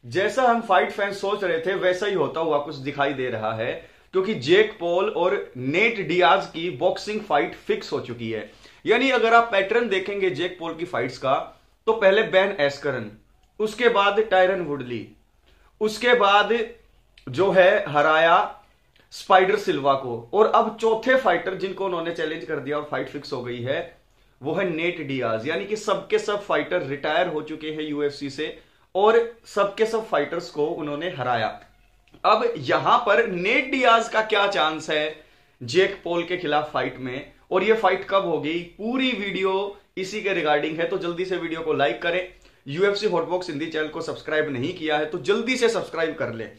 जैसा हम fight fans सोच रहे थे वैसा ही होता हुआ कुछ दिखाई दे रहा है, क्योंकि जेक पॉल और नेट डियाज की बॉक्सिंग फाइट फिक्स हो चुकी है। यानी अगर आप पैटर्न देखेंगे जेक पॉल की फाइट्स का, तो पहले बेन एस्करन, उसके बाद टायरन वुडली, उसके बाद जो है हराया स्पाइडर सिल्वा को, और अब चौथे फाइटर जिनको उन्होंने चैलेंज कर दिया और फाइट फिक्स हो गई है वो है नेट डियाज। यानी कि सबके सब फाइटर रिटायर हो चुके हैं यूएफसी से और सबके सब फाइटर्स को उन्होंने हराया। अब यहां पर नेट डियाज का क्या चांस है जेक पॉल के खिलाफ फाइट में, और ये फाइट कब होगी, पूरी वीडियो इसी के रिगार्डिंग है। तो जल्दी से वीडियो को लाइक करें, यूएफसी हॉटबॉक्स हिंदी चैनल को सब्सक्राइब नहीं किया है तो जल्दी से सब्सक्राइब कर ले।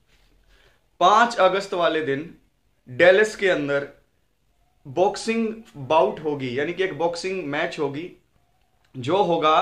5 अगस्त वाले दिन डेलस के अंदर बॉक्सिंग बाउट होगी, यानी कि एक बॉक्सिंग मैच होगी जो होगा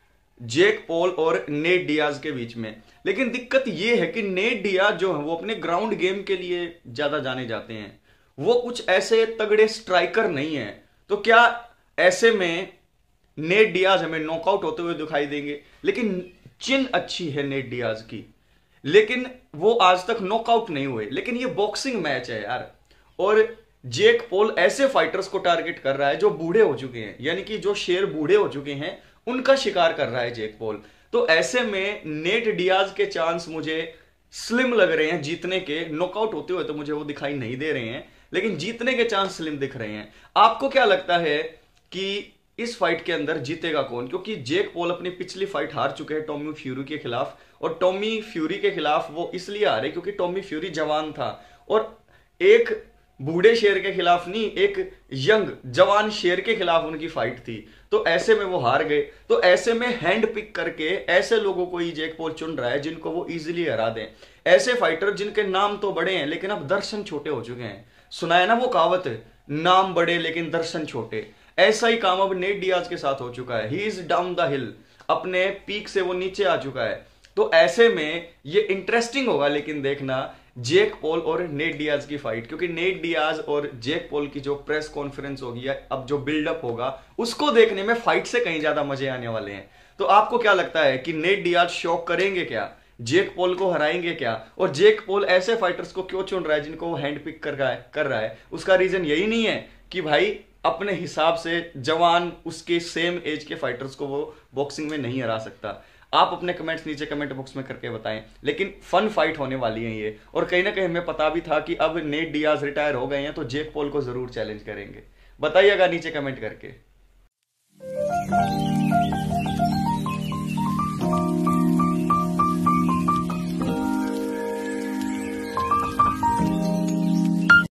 जेक पॉल और नेट डियाज के बीच में। लेकिन दिक्कत यह है कि नेट डियाज जो है वो अपने ग्राउंड गेम के लिए ज्यादा जाने जाते हैं, वो कुछ ऐसे तगड़े स्ट्राइकर नहीं है। तो क्या ऐसे में नेट डियाज हमें नॉकआउट होते हुए दिखाई देंगे? लेकिन चिन अच्छी है नेट डियाज की, लेकिन वो आज तक नॉकआउट नहीं हुए। लेकिन ये बॉक्सिंग मैच है यार, और जेक पॉल ऐसे फाइटर्स को टारगेट कर रहा है जो बूढ़े हो चुके हैं, यानी कि जो शेर बूढ़े हो चुके हैं उनका शिकार कर रहा है जेक पॉल। तो ऐसे में नेट डियाज के चांस मुझे स्लिम लग रहे हैं जीतने के। नॉकआउट होते हुए तो मुझे वो दिखाई नहीं दे रहे हैं, लेकिन जीतने के चांस स्लिम दिख रहे हैं। आपको क्या लगता है कि इस फाइट के अंदर जीतेगा कौन? क्योंकि जेक पॉल अपनी पिछली फाइट हार चुके हैं टॉमी फ्यूरी के खिलाफ, और टॉमी फ्यूरी के खिलाफ वो इसलिए हारे क्योंकि टॉमी फ्यूरी जवान था, और एक बूढ़े शेर के खिलाफ नहीं, एक यंग जवान शेर के खिलाफ उनकी फाइट थी। तो ऐसे में वो हार गए। तो ऐसे में हैंड पिक करके ऐसे लोगों को ही जेक पॉल चुन रहा है जिनको वो इजीली हरा दें। ऐसे फाइटर जिनके नाम तो बड़े हैं लेकिन अब दर्शन छोटे हो चुके हैं। सुना है ना वो कहावत, नाम बड़े लेकिन दर्शन छोटे। ऐसा ही काम अब नेट डियाज के साथ हो चुका है। He is down the hill, अपने पीक से वो नीचे आ चुका है। तो ऐसे में ये इंटरेस्टिंग होगा लेकिन देखना जेक पॉल और नेट डियाज की फाइट, क्योंकि नेट डियाज और जेक पॉल की जो प्रेस कॉन्फ्रेंस होगी या अब जो बिल्डअप होगा उसको देखने में फाइट से कहीं ज्यादा मजे आने वाले हैं। तो आपको क्या लगता है कि नेट डियाज शॉक करेंगे क्या, जेक पॉल को हराएंगे क्या? और जेक पॉल ऐसे फाइटर्स को क्यों चुन रहा है जिनको वो हैंड पिक कर रहा है? उसका रीजन यही नहीं है कि भाई अपने हिसाब से जवान उसके सेम एज के फाइटर्स को वो बॉक्सिंग में नहीं हरा सकता। आप अपने कमेंट्स नीचे कमेंट बॉक्स में करके बताएं। लेकिन फन फाइट होने वाली है ये, और कहीं ना कहीं हमें पता भी था कि अब नेट डियाज रिटायर हो गए हैं तो जेक पॉल को जरूर चैलेंज करेंगे। बताइएगा नीचे कमेंट करके।